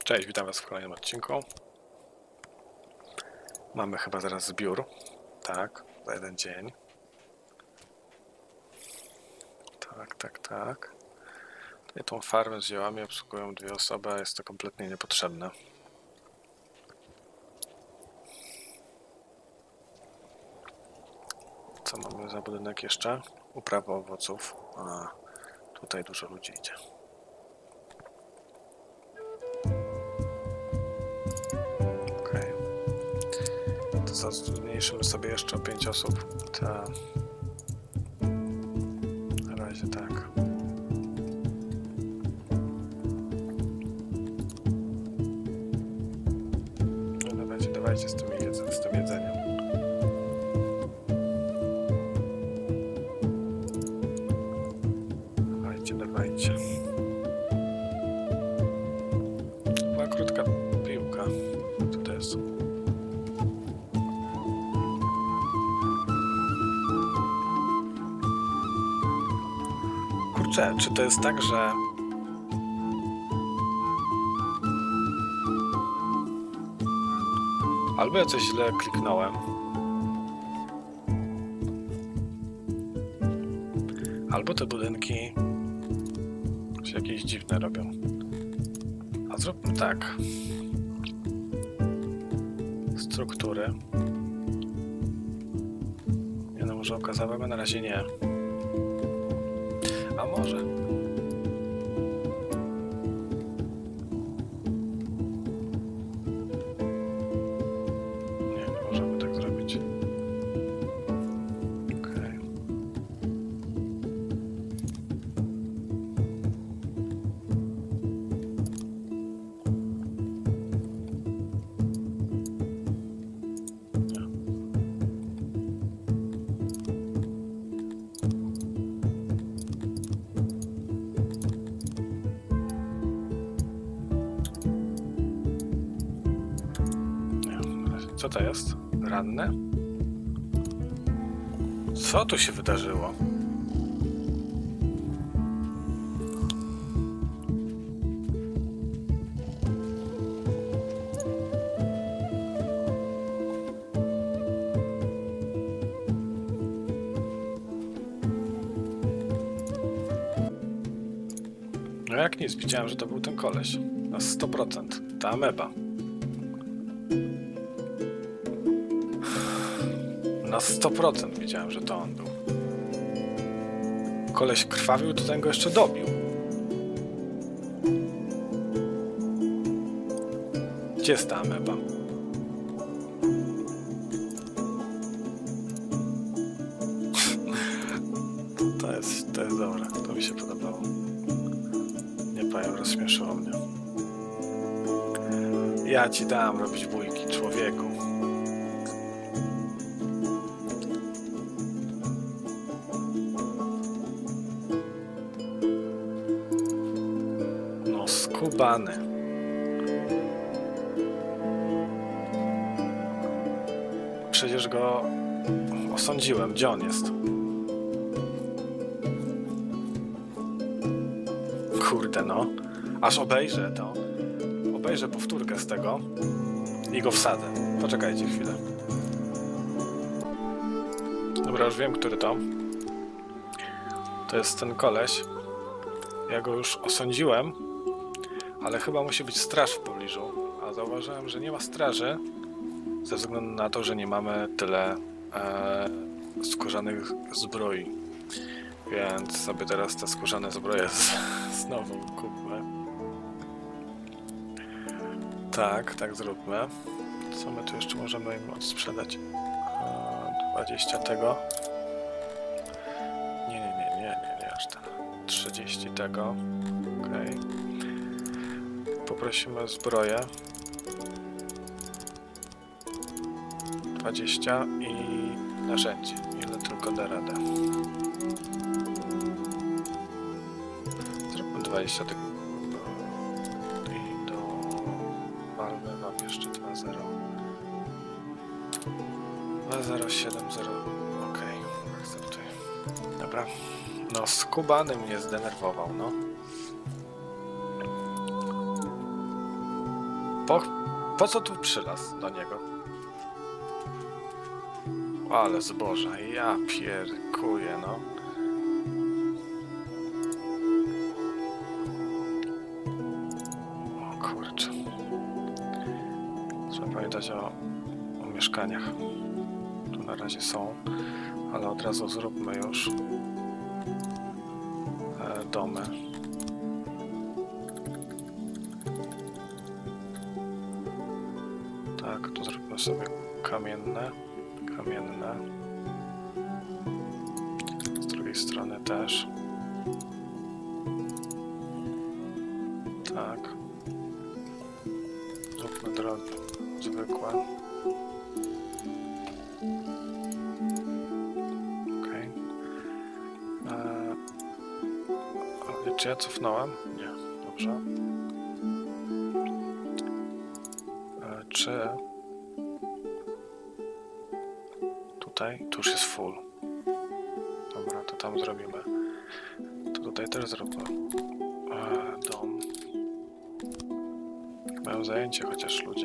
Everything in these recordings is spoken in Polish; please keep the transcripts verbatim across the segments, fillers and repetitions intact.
Cześć, witam was w kolejnym odcinku. Mamy chyba zaraz zbiór. Tak, za jeden dzień. Tak, tak, tak. Tutaj tą farmę z ziołami obsługują dwie osoby, a jest to kompletnie niepotrzebne. Co mamy za budynek jeszcze? Uprawa owoców. A, tutaj dużo ludzi idzie. Okej. To zmniejszymy sobie jeszcze o pięć osób. Ta... Na razie tak. No dawajcie, dawajcie z tym, jedz z tym jedzeniem. Dawajcie, dawajcie. Była krótka piłka. Co to jest? Kurczę, czy to jest tak, że... Albo ja coś źle kliknąłem. Albo te budynki się jakieś dziwne robią. A zróbmy tak. Struktury. Nie no, może okazałamy, na razie nie. A może? Nie, nie możemy tak zrobić. Okej. Co to jest? Ranne? Co tu się wydarzyło? No jak nic, widziałem, że to był ten koleś. Na sto procent. Ta ameba. Na sto procent widziałem, że to on był. Koleś krwawił, to ten go jeszcze dobił. Gdzie jest ta ameba? To jest, to jest dobre, to mi się podobało. Nie powiem, rozśmieszyło mnie. Ja ci dam robić bójki, człowieku. No skubany. Przecież go osądziłem. Gdzie on jest? Kurde no. Aż obejrzę to. Obejrzę powtórkę z tego i go wsadzę. Poczekajcie chwilę. Dobra, już wiem, który to. To jest ten koleś. Ja go już osądziłem, ale chyba musi być straż w pobliżu. A zauważyłem, że nie ma straży ze względu na to, że nie mamy tyle e, skórzanych zbroi. Więc sobie teraz te skórzane zbroje z, znowu kupmy. Tak, tak zróbmy. Co my tu jeszcze możemy im odsprzedać? E, dwadzieścia tego. Nie, nie, nie, nie, nie, nie aż tak. trzydzieści tego. Okej. Okay. Poprosimy zbroję. dwadzieścia i narzędzie. Ile tylko da radę. Zróbmy dwadzieścia tego. I do palmy mam jeszcze dwa zero. dwa zero siedem zero. Okej, akceptuję. Dobra. No, skubany mnie zdenerwował, no. Po, po co tu przylazł do niego? Ale zboże, ja pierkuję, no. O kurczę. Trzeba pamiętać o, o mieszkaniach. Tu na razie są, ale od razu zróbmy już e, domy. Tak, tu zróbmy sobie kamienne. Kamienne. Z drugiej strony też. Tak. Zróbmy drogi zwykłe. Okej. Okay. Czy ja cofnąłem? Nie. Dobrze. E, czy... Tutaj? Tu już jest full. Dobra, to tam zrobimy. To tutaj też zróbmy e, dom. Mają zajęcie chociaż ludzie.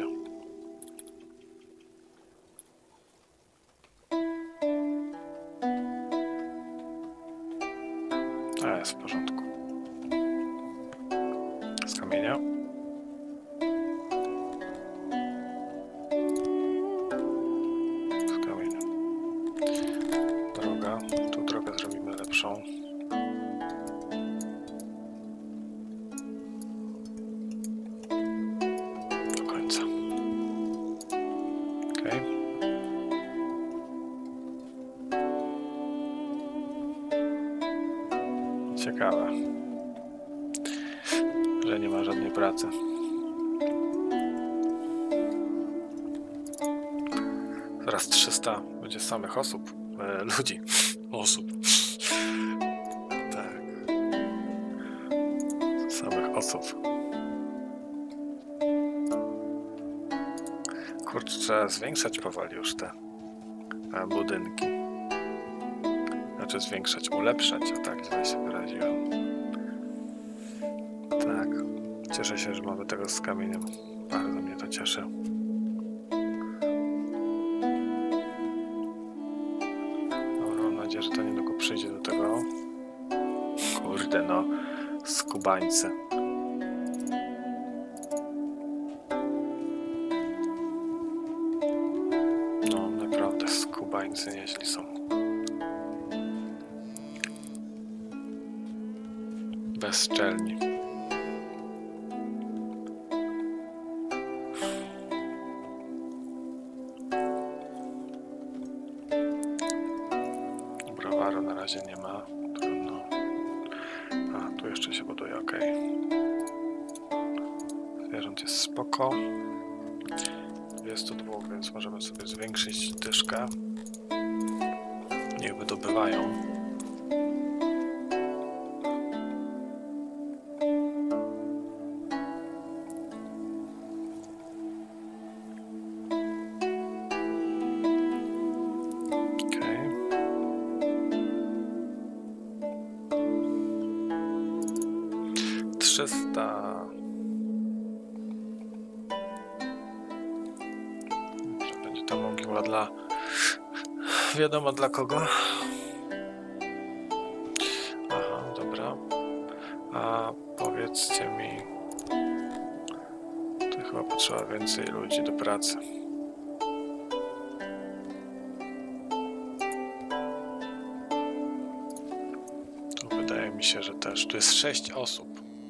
A, jest w porządku. Z kamienia. Z kamienia. Droga. Tu drogę zrobimy lepszą. Do końca. Okej. Okay. Ciekawe, że nie ma żadnej pracy. Zaraz trzysta będzie samych osób, e, ludzi, osób. Tak. Samych osób. Kurczę, trzeba zwiększać powoli już te e, budynki. Znaczy zwiększać, ulepszać, a tak źle się wyraziłem. Tak. Cieszę się, że mamy tego z kamieniem. Bardzo mnie to cieszy. Dobra, mam nadzieję, że to niedługo przyjdzie do tego. Kurde, no. Skubańcy. No, naprawdę, skubańcy nieźli są. Bezczelni. Browaru na razie nie ma. Trudno. A, tu jeszcze się buduje, ok. Zwierząt jest spoko. Jest tu dwóch, więc możemy sobie zwiększyć dyszkę. Niech wydobywają. trzysta. Będzie to mogiła dla... Wiadomo dla kogo. Aha, dobra. A powiedzcie mi... To chyba potrzeba więcej ludzi do pracy. Tu wydaje mi się, że też. Tu jest sześć osób.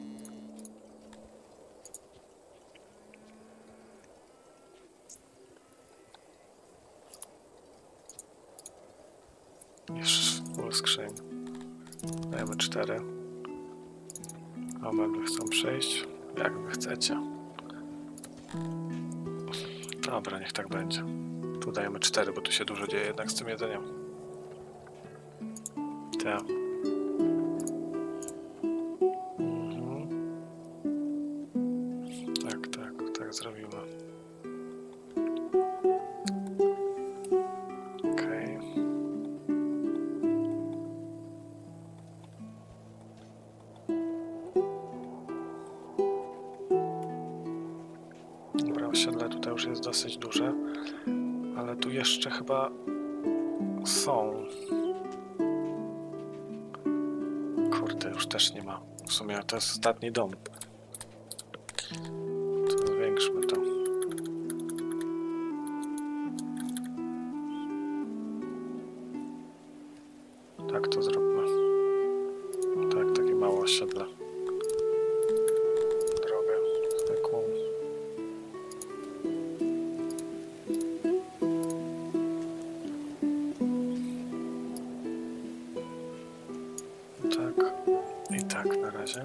Jeszcze full skrzyń. Dajemy cztery. A mebly chcą przejść. Jak wy chcecie. Dobra, niech tak będzie. Tu dajemy cztery, bo tu się dużo dzieje jednak z tym jedzeniem. Tak. Mhm. Tak, tak, tak zrobimy. Okej. Dobra, osiedle tutaj już jest dosyć duże, ale tu jeszcze chyba są. Kurde, już też nie ma. W sumie to jest ostatni dom. To zwiększmy to. Tak to zróbmy. Tak, takie małe osiedle. Drogę zwykłą. Tak i tak na razie.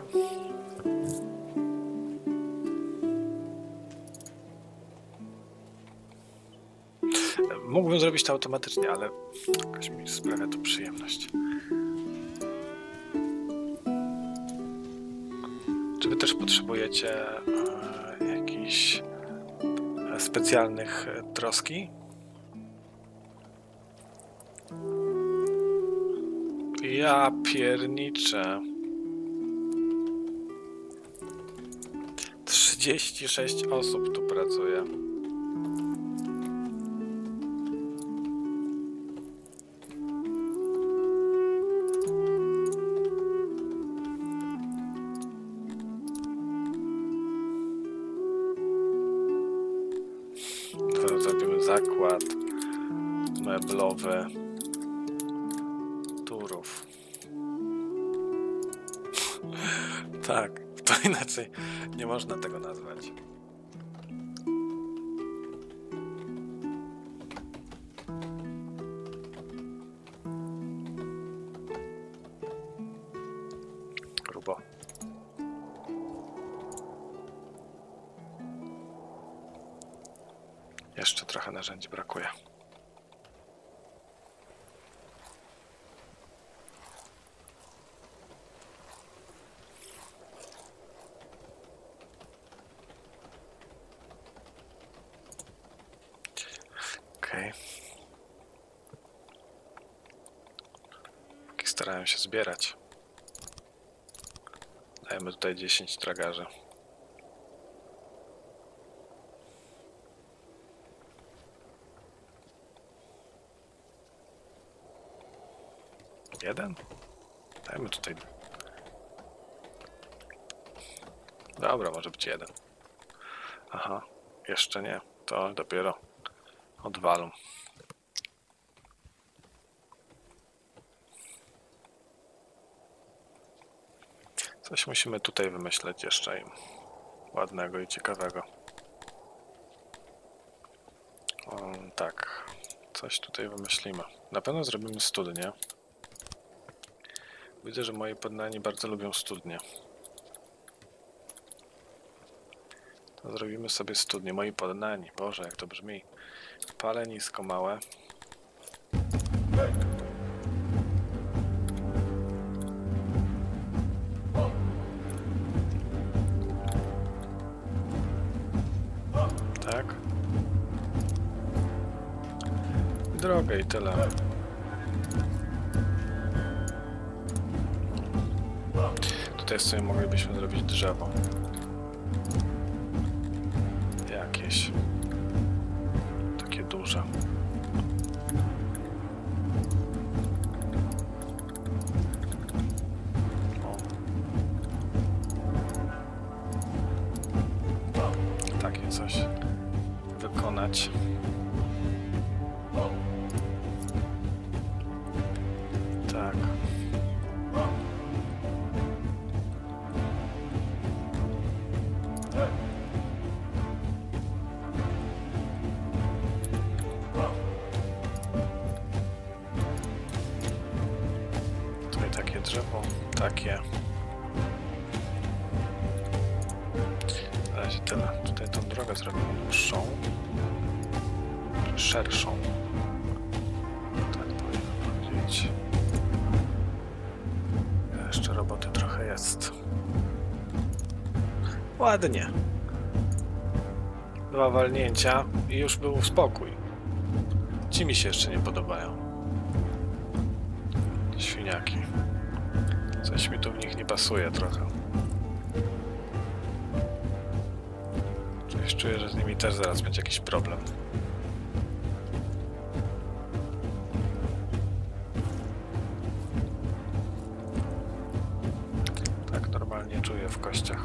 Mógłbym zrobić to automatycznie, ale jakoś mi sprawia to przyjemność. Czy wy też potrzebujecie e, jakichś e, specjalnych e, troski? Ja pierniczę. trzydzieści sześć osób tu pracuje. Teraz zrobimy zakład meblowy Turów. Tak, to inaczej nie można tego nazwać. Grubo. Jeszcze trochę narzędzi brakuje. Okej. Okay. Starają się zbierać. Dajemy tutaj dziesięć tragarzy. Jeden? Dajmy tutaj. Dobra, może być jeden. Aha, jeszcze nie. To dopiero odwalą. Coś musimy tutaj wymyśleć jeszcze im ładnego i ciekawego. O, tak, coś tutaj wymyślimy. Na pewno zrobimy studnię. Widzę, że moi poddani bardzo lubią studnie. To zrobimy sobie studnię. Moi poddani. Boże, jak to brzmi. Palenisko małe. Tak. Drogę i tyle. Tutaj sobie moglibyśmy zrobić drzewo. Jakieś. Takie duże. O. Takie coś wykonać. Tak. Takie drzewo, takie. Na razie tyle. Tutaj tą drogę zrobimy dłuższą, szerszą. Tak powinno powiedzieć. Jeszcze roboty trochę jest. Ładnie. Dwa walnięcia i już był spokój. Ci mi się jeszcze nie podobają. Świniaki. Coś mi tu w nich nie pasuje trochę. Coś Coś czuję, że z nimi też zaraz będzie jakiś problem. Tak normalnie czuję w kościach.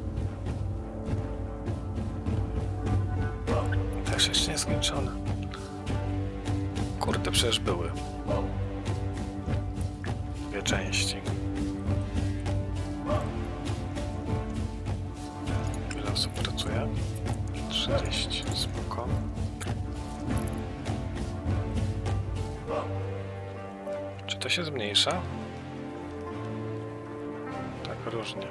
Też jeszcze nieskończone. Kurde, przecież były dwie części. Ile osób pracuje? trzydzieści, spoko. Czy to się zmniejsza? Tak różnie.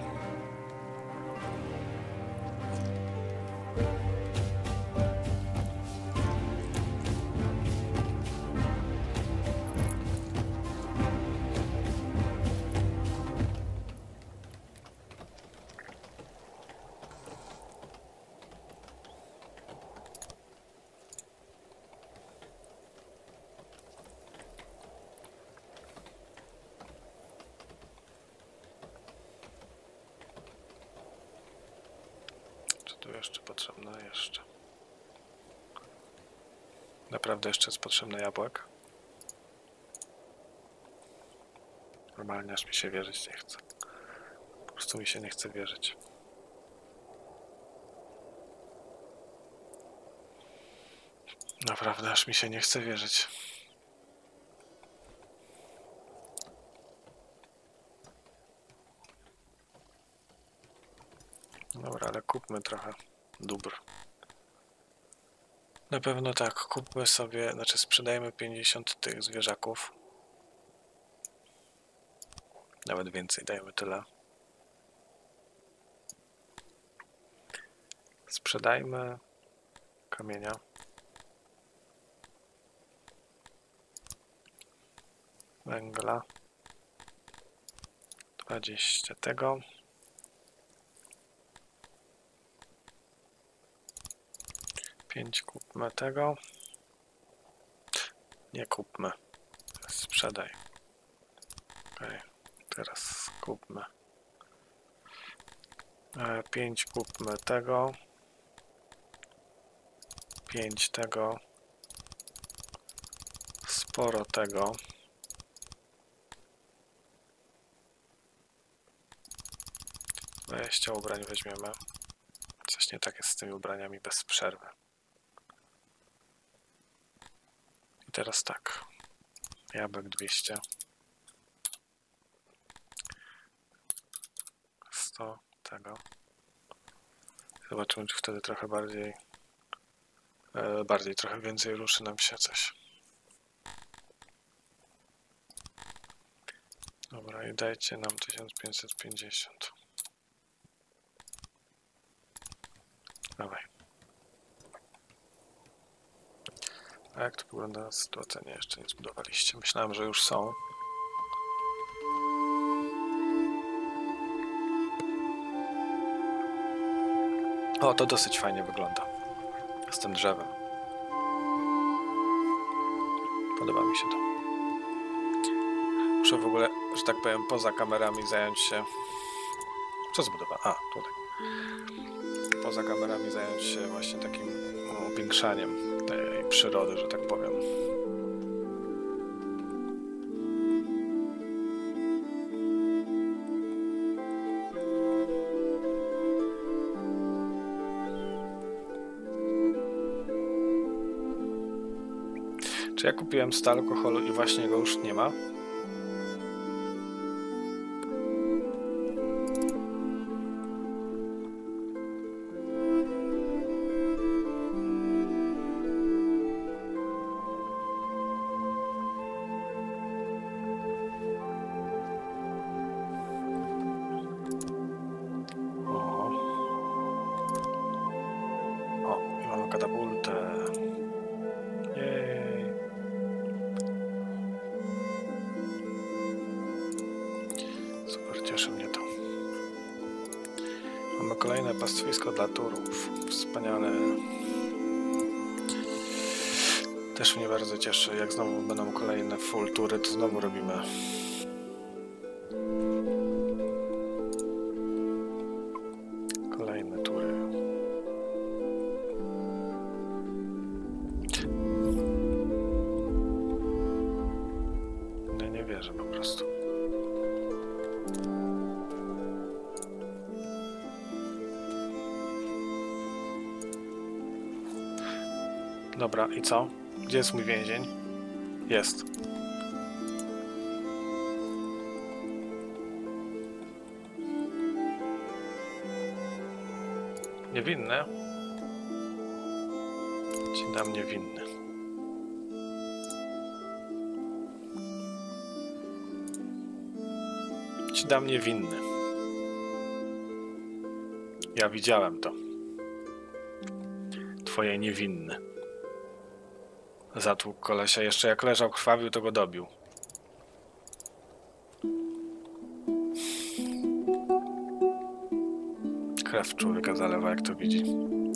Tu jeszcze potrzebne, jeszcze. Naprawdę jeszcze jest potrzebny jabłek. Normalnie aż mi się wierzyć nie chce. Po prostu mi się nie chce wierzyć. Naprawdę aż mi się nie chce wierzyć. Dobra, ale kupmy trochę dóbr. Na pewno tak, kupmy sobie, znaczy sprzedajmy pięćdziesiąt tych zwierzaków. Nawet więcej, dajmy tyle. Sprzedajmy kamienia. Węgla. dwadzieścia tego. pięć kupmy tego. Nie kupmy. Sprzedaj. Okay. Teraz kupmy. pięć kupmy tego. pięć tego. Sporo tego. dwadzieścia ubrań weźmiemy. Coś nie tak jest z tymi ubraniami bez przerwy. I teraz tak. Jabłek dwieście. sto tego. Zobaczymy, czy wtedy trochę bardziej e, bardziej trochę więcej ruszy nam się coś. Dobra, i dajcie nam tysiąc pięćset pięćdziesiąt. Dawaj. A jak to wygląda sytuacja? Nie, jeszcze nie zbudowaliście. Myślałem, że już są. O, to dosyć fajnie wygląda. Z tym drzewem. Podoba mi się to. Muszę w ogóle, że tak powiem, poza kamerami zająć się... Co zbudowałem? A, tutaj. Poza kamerami zająć się właśnie takim upiększaniem tej przyrody, że tak powiem. Czy ja kupiłem sto alkoholu i właśnie go już nie ma? Katapultę. Jej. Super, cieszy mnie to. Mamy kolejne pastwisko dla turów. Wspaniale. Też mnie bardzo cieszy. Jak znowu będą kolejne full tury, to znowu robimy. Kolejne tury. Dobra, i co? Gdzie jest mój więzień? Jest. Niewinny? Ci dam niewinny. Ci dam niewinny. Ja widziałem to. Twoje niewinny. Zatłukł kolesia. Jeszcze jak leżał, krwawił, to go dobił. Krew człowieka zalewa, jak to widzi.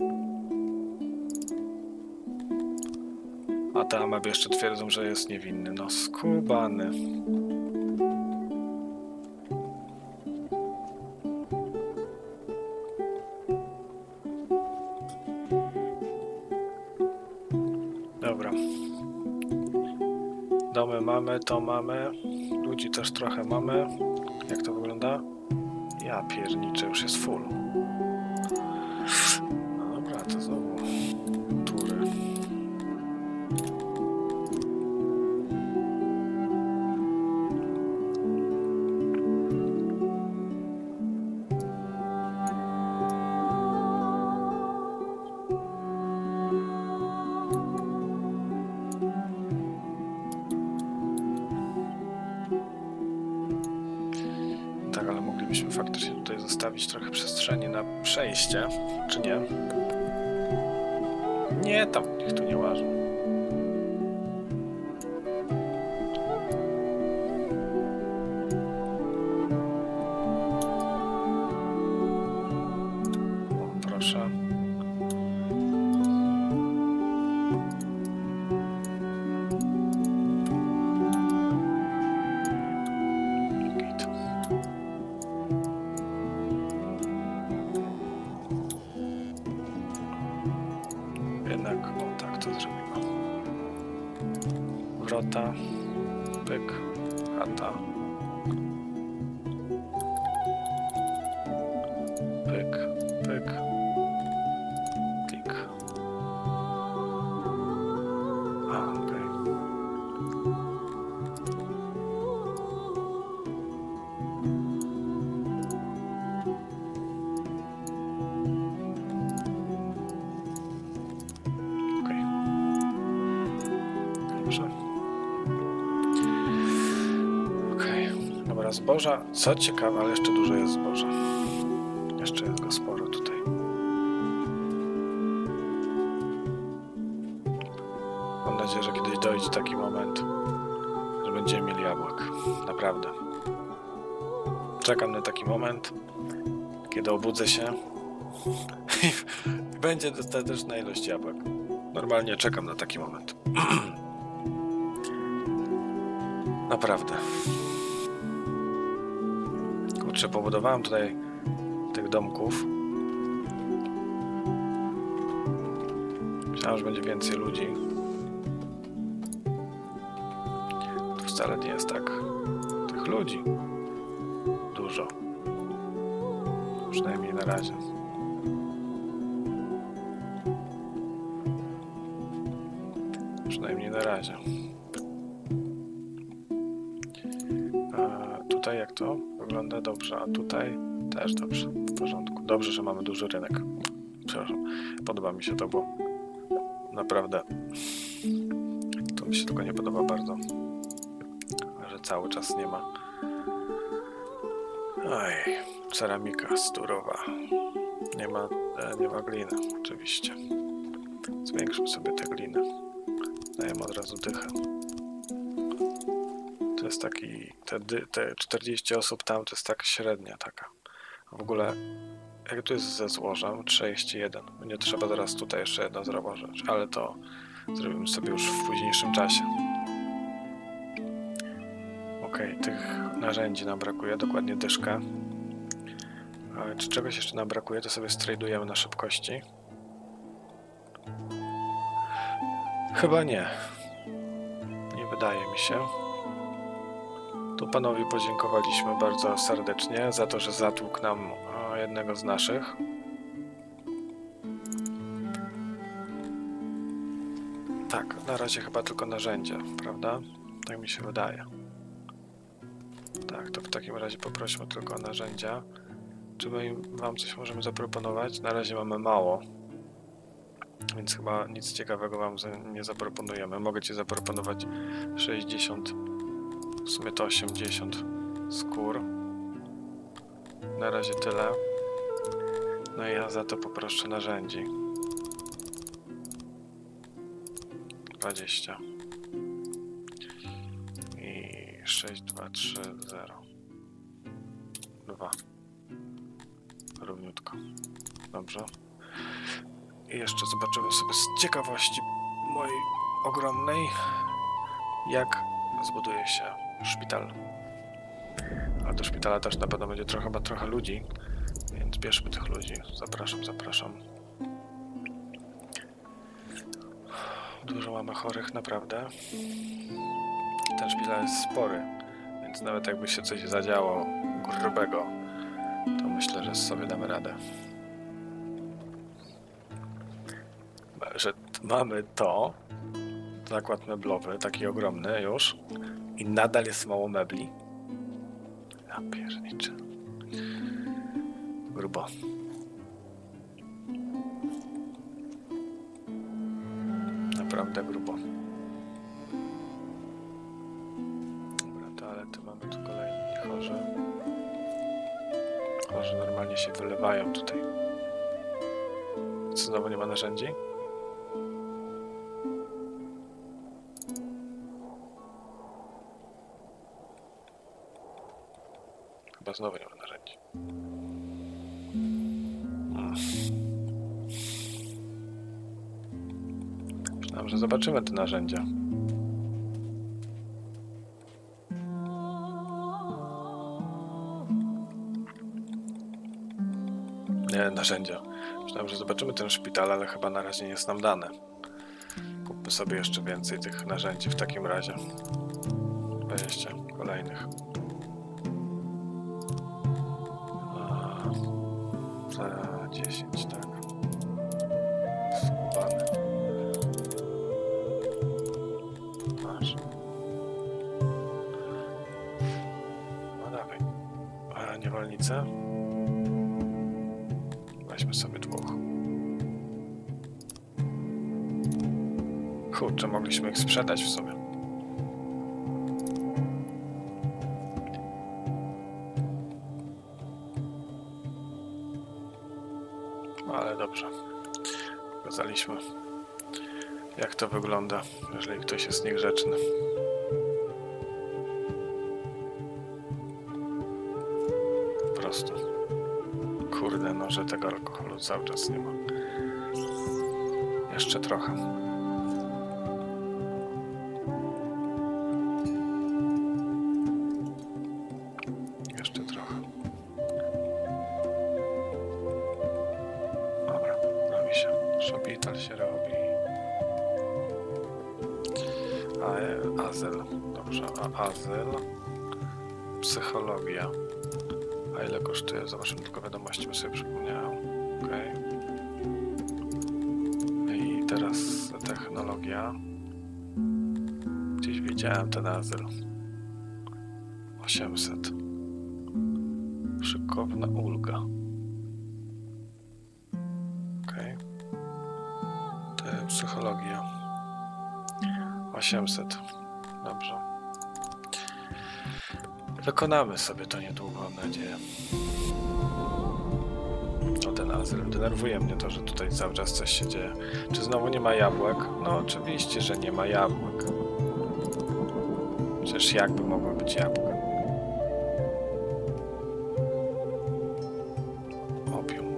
A te amaby jeszcze twierdzą, że jest niewinny. No skubany. Dobra. Domy mamy, to mamy. Ludzi też trochę mamy. Jak to wygląda? Ja pierniczę, już jest full. No dobra, to znowu tury. Tak, ale moglibyśmy faktycznie tutaj zostawić trochę przestrzeni na przejście, czy nie? Nie, tam niech tu nie łażą. O, proszę. Jednak, o tak to zrobimy. Wrota, pyk, chata, pyk, pyk, klik. A, okej. Okej, dobra, zboża. Co ciekawe, ale jeszcze dużo jest zboża. Jeszcze jest go sporo tutaj. Mam nadzieję, że kiedyś dojdzie taki moment, że będziemy mieli jabłek. Naprawdę. Czekam na taki moment, kiedy obudzę się i będzie dostateczna ilość jabłek. Normalnie czekam na taki moment. Naprawdę. Kurczę, pobudowałem tutaj tych domków. Myślałem, że będzie więcej ludzi. Tu wcale nie jest tak. Tych ludzi dużo. Przynajmniej na razie. Przynajmniej na razie. A tutaj jak to wygląda? Dobrze, a tutaj też dobrze. W porządku. Dobrze, że mamy duży rynek. Przepraszam. Podoba mi się to, bo naprawdę to mi się tylko nie podoba bardzo, że cały czas nie ma. Oj, ceramika sturowa. Nie ma, nie ma gliny, oczywiście. Zwiększmy sobie tę glinę. Dajemy od razu dychę. To jest taki, te, te czterdzieści osób tam to jest tak średnia taka. W ogóle, jak tu jest ze złożem? trzydzieści jeden. Będzie trzeba zaraz tutaj jeszcze jedno zauważyć, ale to zrobimy sobie już w późniejszym czasie. Ok, tych narzędzi nam brakuje, dokładnie dyszkę. Ale czy czegoś jeszcze nam brakuje, to sobie stradujemy na szybkości. Chyba nie. Nie wydaje mi się. Tu panowi podziękowaliśmy bardzo serdecznie za to, że zatłukł nam jednego z naszych. Tak, na razie chyba tylko narzędzia, prawda? Tak mi się wydaje. Tak, to w takim razie poprośmy tylko o narzędzia. Czy my wam coś możemy zaproponować? Na razie mamy mało. Więc chyba nic ciekawego wam nie zaproponujemy. Mogę ci zaproponować sześćdziesiąt, w sumie to osiemdziesiąt skór. Na razie tyle. No i ja za to poproszę narzędzi. dwadzieścia. I sześć, dwa, trzy, zero. dwa. Równiutko. Dobrze. I jeszcze zobaczymy sobie z ciekawości mojej ogromnej, jak zbuduje się szpital. Ale do szpitala też na pewno będzie trochę, chyba trochę ludzi, więc bierzmy tych ludzi. Zapraszam, zapraszam. Dużo mamy chorych, naprawdę. Ten szpital jest spory, więc nawet jakby się coś zadziało grubego, to myślę, że sobie damy radę. Że mamy to, zakład meblowy, taki ogromny już, i nadal jest mało mebli. Ja pierniczę. Grubo. Naprawdę grubo. Dobra, toalety mamy tu kolejni chorzy. Chorzy normalnie się wylewają tutaj. Co, znowu nie ma narzędzi? Chyba znowu nie ma narzędzi. Hmm. Myślałem, że zobaczymy te narzędzia. Nie, narzędzia. Myślałem, że zobaczymy ten szpital, ale chyba na razie nie jest nam dane. Kupmy sobie jeszcze więcej tych narzędzi w takim razie. dwadzieścia kolejnych. Za dziesięć, tak. Skubany. Masz. No dawaj. A niewolnice? Weźmy sobie dwóch. Kurczę, mogliśmy ich sprzedać w sumie. Ale dobrze. Pokazaliśmy, jak to wygląda, jeżeli ktoś jest niegrzeczny. Po prostu. Kurde, no, że tego alkoholu cały czas nie ma. Jeszcze trochę. Jeszcze trochę. Dobra, robi się. Szpital się robi. A, azyl. Dobrze, a azyl. Psychologia. A ile kosztuje? Zobaczymy tylko wiadomości, bo sobie przypomniałem. Okej. Okay. I teraz technologia. Gdzieś widziałem ten azyl. osiemset. Szykowna ulga. Okej. Okay. To jest psychologia. osiemset. Dobrze. Wykonamy sobie to niedługo, mam nadzieję. O, ten azyl. Denerwuje mnie to, że tutaj cały czas coś się dzieje. Czy znowu nie ma jabłek? No oczywiście, że nie ma jabłek. Przecież jakby mogło być jabłka? Opium.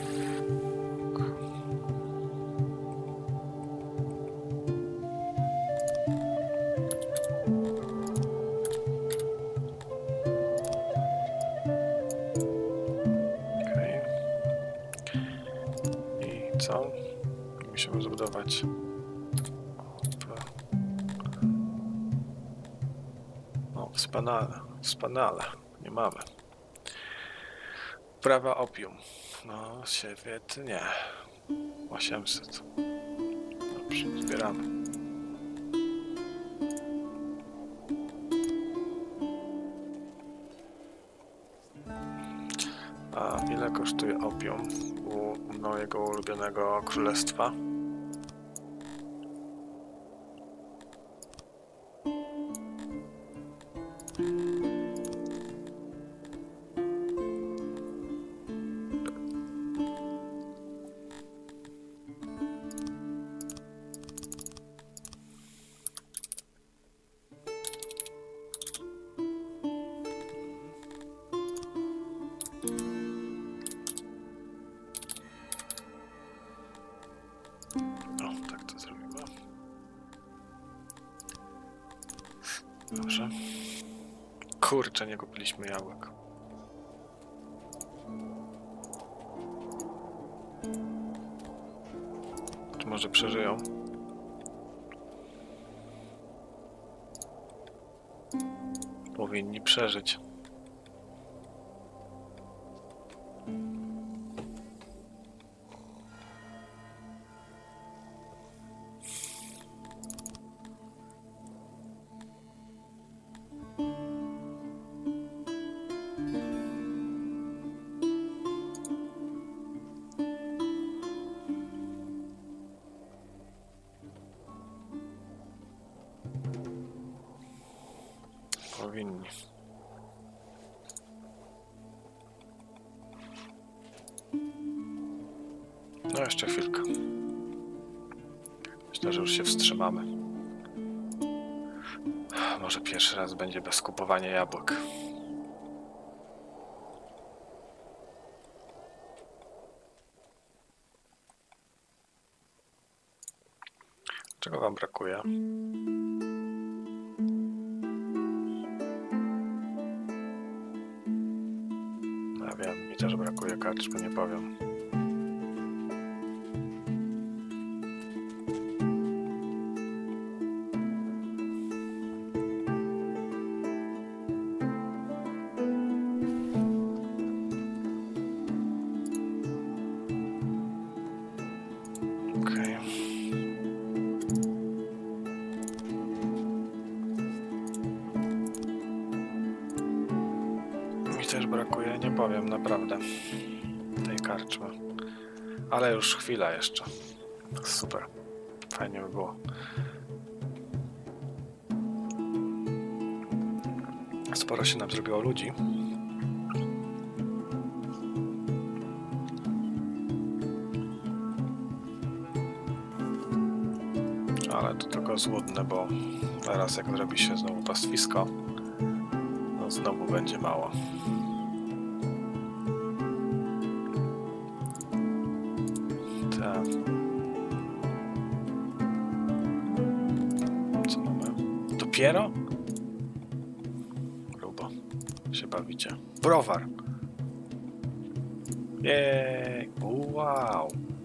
Co? Musimy zbudować. O, wspaniale, wspaniale. Nie mamy. Prawa opium. No, świetnie. osiemset. Dobrze, zbieramy. Tyle kosztuje opium u mojego ulubionego królestwa. Dobrze. Kurczę, nie kupiliśmy jabłek. Czy może przeżyją? Powinni przeżyć. Powinni. No jeszcze chwilkę. Myślę, że już się wstrzymamy. Może pierwszy raz będzie bez kupowania jabłek. Czego wam brakuje? No wiem, mi też brakuje karczmy, nie powiem. Okej. Mi też brakuje, nie powiem, naprawdę, tej karczmy. Ale już chwila jeszcze. Super. Fajnie by było. Sporo się nam zrobiło ludzi. Ale to tylko złudne, bo teraz jak zrobi się znowu pastwisko, no znowu będzie mało. Tak. Co mamy? Dopiero? Grubo się bawicie. Browar! Jej! Wow!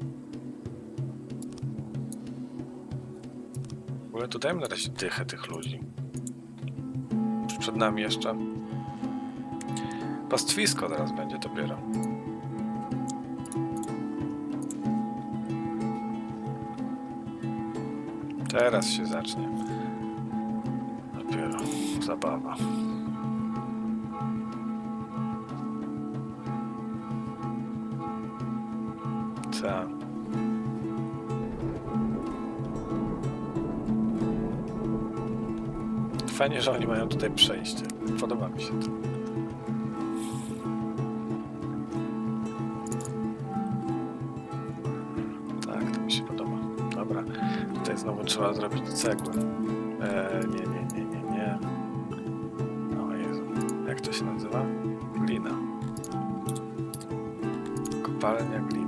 W ogóle tu dajmy na razie dychę tych ludzi. Przed nami jeszcze pastwisko teraz będzie dopiero. Teraz się zacznie dopiero zabawa. Tak. Fajnie, że oni mają tutaj przejście. Podoba mi się to. Tak, to mi się podoba. Dobra, tutaj znowu trzeba zrobić cegłę. Eee, nie, nie, nie, nie, nie. O Jezu, jak to się nazywa? Glina. Kopalnia gliny.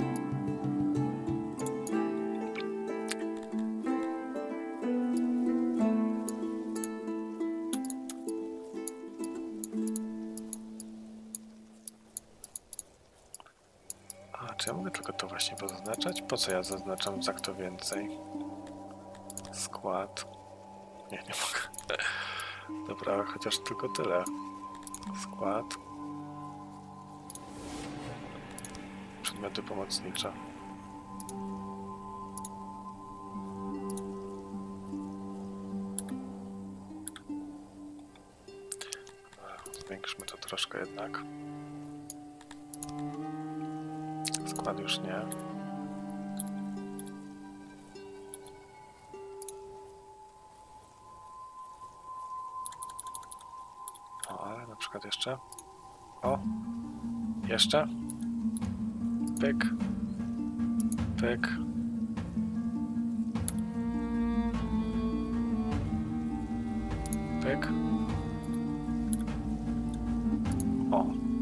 Czy ja mogę tylko to właśnie pozaznaczać? Po co ja zaznaczam za kto więcej? Skład. Nie, nie mogę. Dobra, chociaż tylko tyle. Skład. Przedmioty pomocnicze. Zwiększmy to troszkę jednak. akurat już nie. O, ale na przykład jeszcze. O! Jeszcze. Pyk. Pyk. Pyk. O.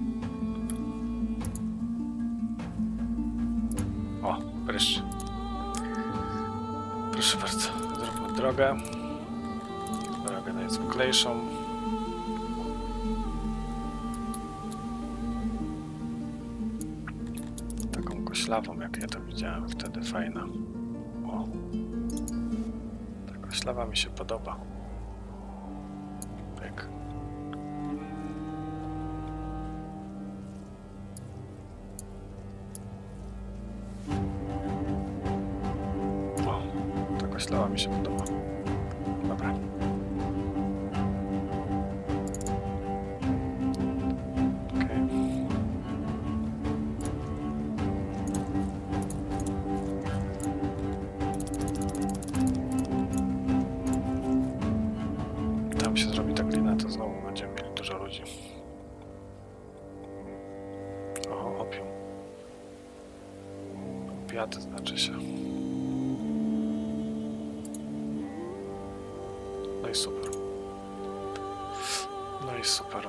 O, pryszcz. Proszę bardzo, zróbmy drogę. Drogę najzwyklejszą. Taką koślawą, jak ja to widziałem wtedy, fajna. O. Ta koślawa mi się podoba. Pyk. Koślała mi się podoba. Dobra. Okej. Tam się zrobi ta glina, to znowu będziemy mieli dużo ludzi. O, opium. Opiaty znaczy się. No i super. No i super.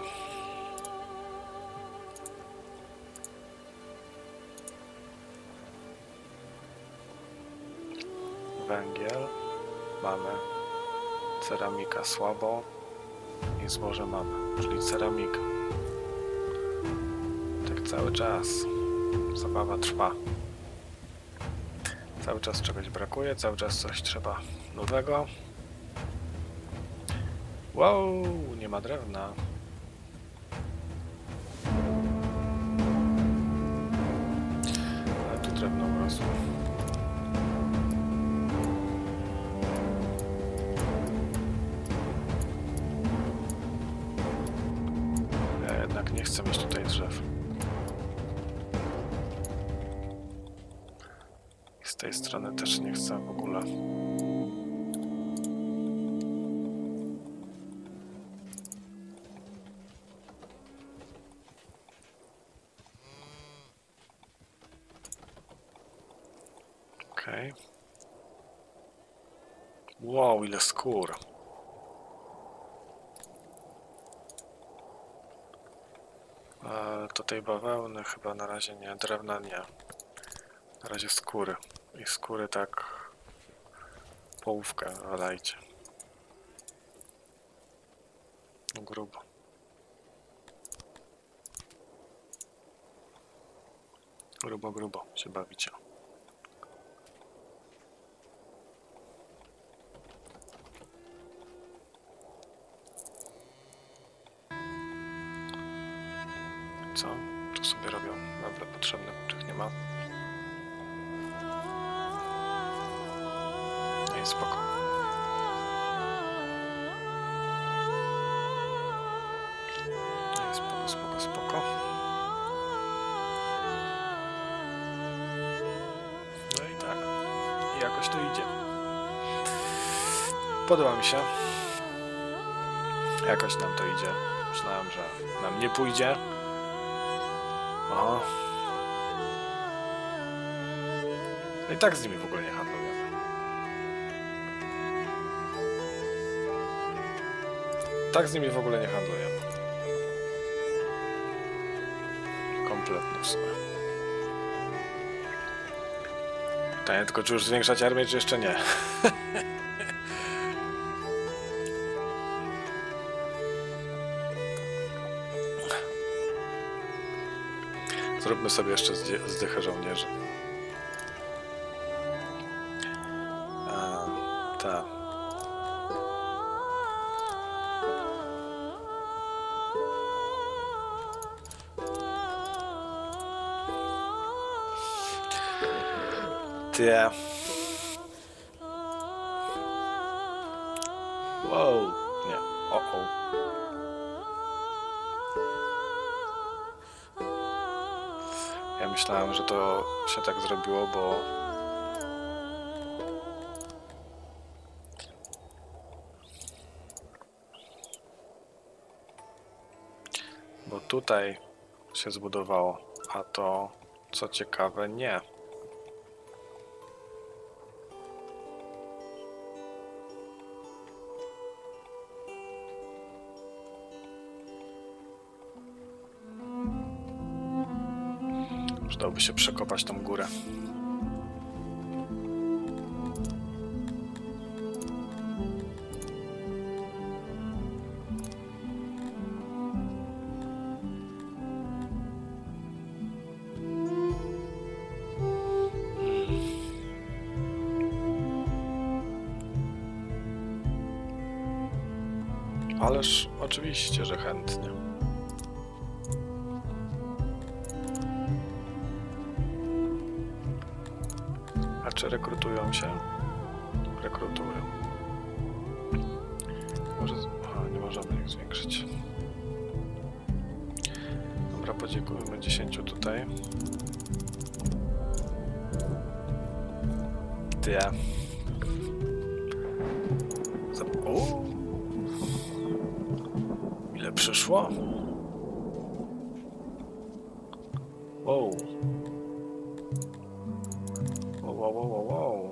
Węgiel mamy. Ceramika słabo. I zboże mamy, czyli ceramika. Tak cały czas. Zabawa trwa. Cały czas czegoś brakuje, cały czas coś trzeba nowego. Wow, nie ma drewna. Ale tu drewno urosło. Ja jednak nie chcę mieć tutaj drzew. I z tej strony też nie chcę w ogóle. Okej. Okay. Wow, ile skór. E, to tej bawełny chyba na razie nie, drewna nie. Na razie skóry. I skóry tak połówkę wylajcie. Grubo. Grubo, grubo się bawicie. Co? Tu sobie robią meble potrzebne, których nie ma. No i spoko. No i spoko, spoko, spoko. No i tak. I jakoś to idzie. Podoba mi się. Jakoś nam to idzie. Myślałem, że nam nie pójdzie. O. No i tak z nimi w ogóle nie handlujemy. Tak z nimi w ogóle nie handlujemy. Kompletnie w sumie. Pytanie tylko, czy już zwiększać armię, czy jeszcze nie? Zróbmy sobie jeszcze zdychę żołnierzy. Tak. Ty. Wow. Nie. O, o. myślałem, że to się tak zrobiło, bo bo tutaj się zbudowało, a to, co ciekawe, nie. Przydałoby się przekopać tą górę. Ależ oczywiście, że chętnie. A czy rekrutują się? Rekrutują. Może... Aha, nie możemy ich zwiększyć. Dobra, podziękujemy dziesięciu tutaj. Ty. O! Ile przyszło? Wow. Wow, wow, wow, wow, wow.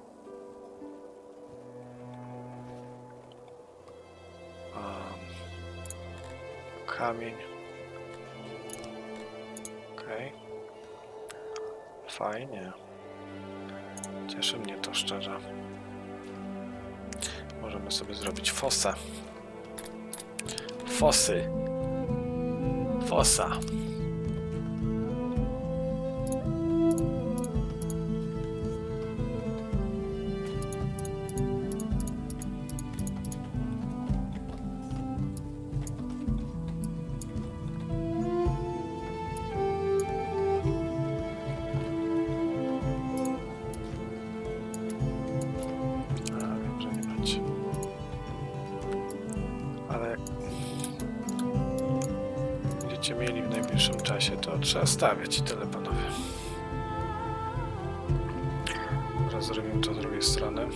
Um, kamień. Okej. Okay. Fajnie. Cieszy mnie to szczerze. Możemy sobie zrobić fosę. Fosy. Fosa. Mieli w najbliższym czasie, to trzeba stawiać i tyle, panowie. Teraz zrobimy to z drugiej strony.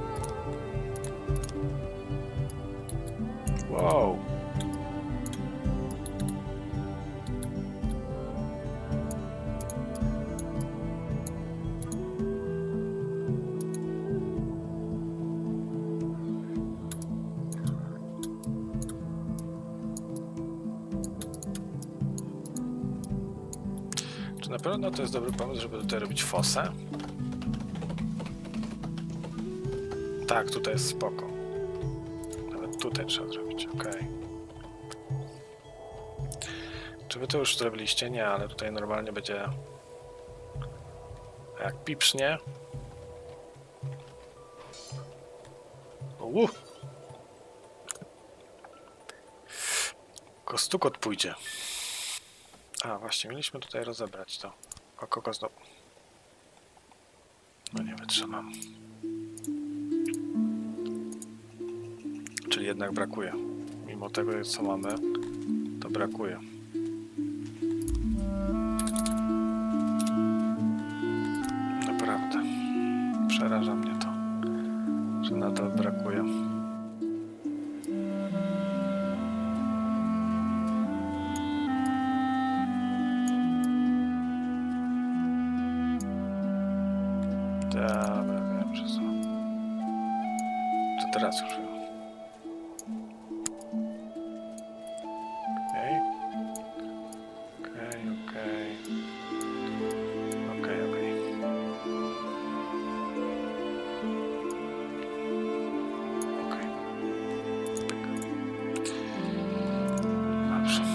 Wow! Czy na pewno to jest dobry pomysł, żeby tutaj robić fosę? Tak, tutaj jest spoko. Nawet tutaj trzeba zrobić, ok. Czy wy to już zrobiliście? Nie, ale tutaj normalnie będzie... Jak piprznie. Uuu! Kostukot pójdzie. A, właśnie, mieliśmy tutaj rozebrać to. O kogo znowu? No nie wytrzymam. Czyli jednak brakuje. Mimo tego, co mamy, to brakuje. Naprawdę. Przeraża mnie to, że nadal brakuje. Dobra, wiem, że są. To teraz już wiem. Okej. Okej, okej. Okej, okej. Okej. Dobrze.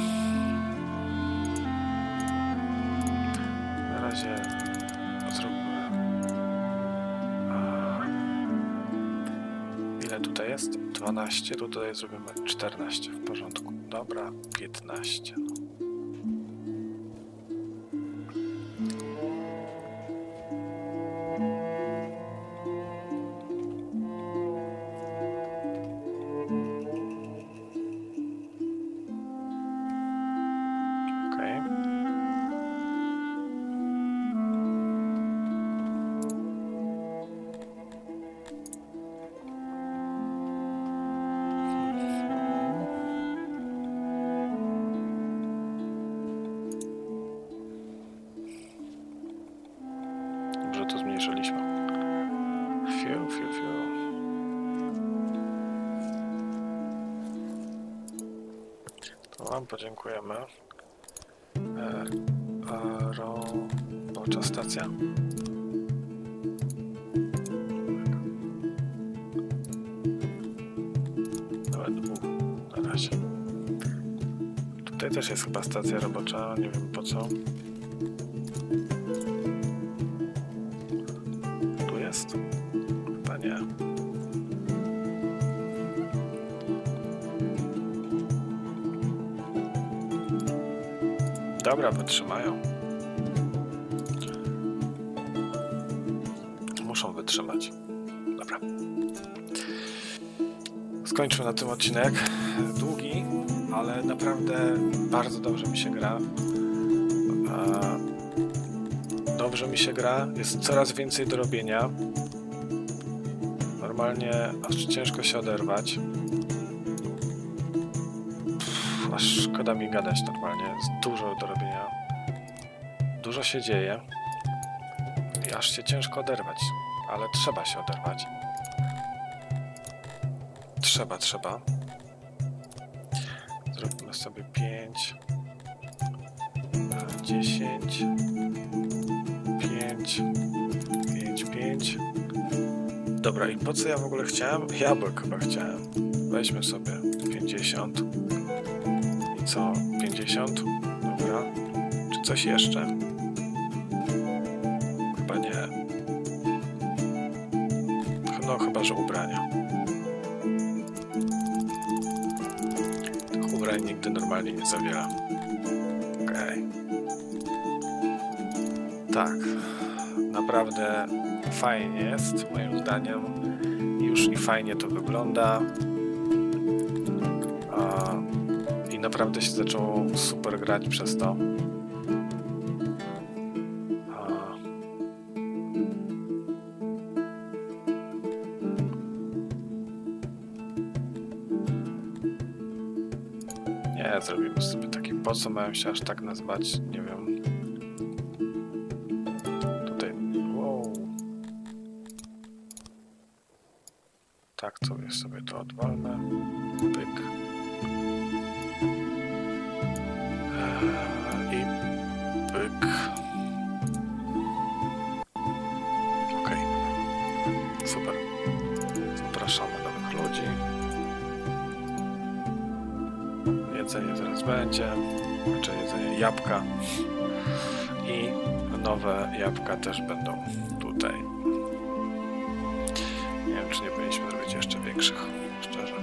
Na razie zróbmy. Ile tutaj jest? dwanaście, tutaj zrobimy czternaście, w porządku. Dobra, piętnaście. Okej. podziękujemy. E, robocza stacja. Nawet dwóch na razie. Tutaj też jest chyba stacja robocza, nie wiem po co. Tu jest? Chyba nie. Dobra, wytrzymają. Muszą wytrzymać. Dobra. Skończmy na tym odcinek. Długi, ale naprawdę bardzo dobrze mi się gra. Dobrze mi się gra. Jest coraz więcej do robienia. Normalnie aż ciężko się oderwać. Aż szkoda mi gadać normalnie. Jest dużo do robienia. Dużo się dzieje. I aż się ciężko oderwać. Ale trzeba się oderwać. Trzeba, trzeba. Zrobimy sobie pięć. dziesięć. pięć. pięć, pięć. Dobra, i po co ja w ogóle chciałem? Jabłek chyba chciałem. Weźmy sobie pięćdziesiąt. I co? pięćdziesiąt? Dobra. Czy coś jeszcze? Chyba nie. No chyba, że ubrania. Tych ubrań nigdy normalnie nie zawiera. Okej. Okay. Tak. Naprawdę fajnie jest, moim zdaniem. Już i fajnie to wygląda. A, I naprawdę się zaczęło super grać przez to. A, nie, zrobimy sobie taki, po co mają się aż tak nazwać, nie wiem. Tak, to jest sobie to odwalne. Pyk. Eee, I pyk. Ok. Super. Zapraszamy nowych ludzi. Jedzenie zaraz będzie. Znaczy jedzenie jabłka. I nowe jabłka też będą tutaj. Nie wiem, czy nie powinniśmy zrobić jeszcze większych, szczerze.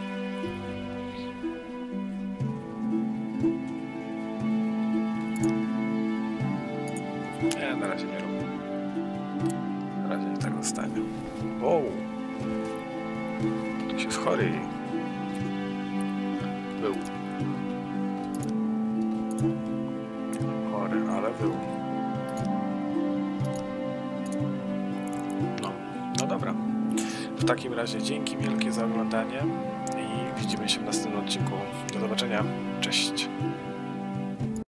Nie, na razie nie robię. Na razie nie tak zostanie. Wow! Tu się schory. Był. Chory, ale był. No, no dobra. W takim razie dzięki wielkie za oglądanie i widzimy się w następnym odcinku. Do zobaczenia. Cześć.